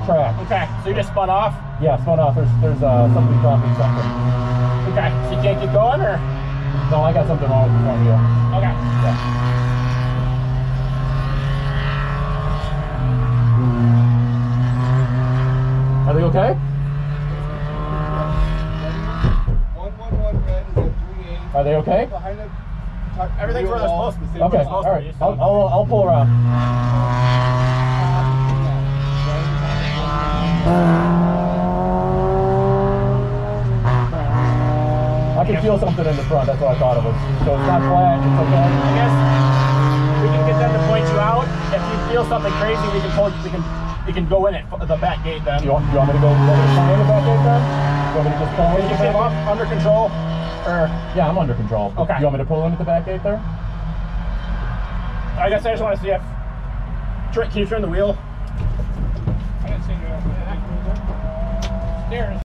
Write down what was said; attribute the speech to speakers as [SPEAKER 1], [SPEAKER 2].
[SPEAKER 1] track.
[SPEAKER 2] Okay, so you just spun off?
[SPEAKER 1] Yeah, spun off. There's something dropping something.
[SPEAKER 2] Okay, so you can't keep going, or?
[SPEAKER 1] No, I got something wrong with the front wheel.
[SPEAKER 2] Okay.
[SPEAKER 1] Yeah. Are they okay?
[SPEAKER 3] 111 red is at 380.
[SPEAKER 1] Are they okay?
[SPEAKER 3] Behind it.
[SPEAKER 2] Everything's where they're supposed to be.
[SPEAKER 1] Okay, all right. I'll pull around. I can feel something in the front. That's what I thought it was. So it's not flat. It's okay.
[SPEAKER 2] I guess we can get them to point you out. If you feel something crazy, we can go in at the back gate then.
[SPEAKER 1] You want me to go? You want me to pull in the back gate then? You want me to just pull in?
[SPEAKER 2] Can you get them under control? Or
[SPEAKER 1] yeah, I'm under control.
[SPEAKER 2] Okay.
[SPEAKER 1] You want me to pull in at the back gate there?
[SPEAKER 2] I guess I just want to see if. Can you turn the wheel?
[SPEAKER 3] I didn't see you. Stairs.